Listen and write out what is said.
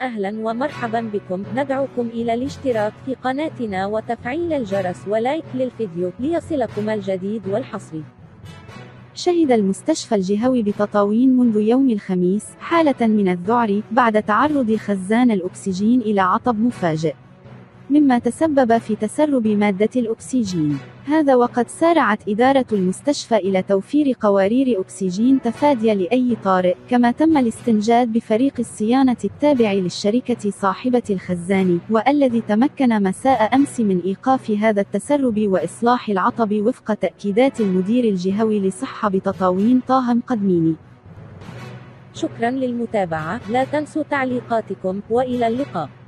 أهلا ومرحبا بكم. ندعوكم إلى الاشتراك في قناتنا وتفعيل الجرس ولايك للفيديو ليصلكم الجديد والحصري. شهد المستشفى الجهوي بتطاوين منذ يوم الخميس حالة من الذعر بعد تعرض خزان الأكسجين إلى عطب مفاجئ، مما تسبب في تسرب مادة الأكسجين. هذا وقد سارعت إدارة المستشفى إلى توفير قوارير أكسجين تفاديا لأي طارئ، كما تم الاستنجاد بفريق الصيانة التابع للشركة صاحبة الخزان، والذي تمكن مساء أمس من إيقاف هذا التسرب وإصلاح العطب وفق تأكيدات المدير الجهوي لصحة بتطاوين طه مقدميني. شكرا للمتابعة، لا تنسوا تعليقاتكم، وإلى اللقاء.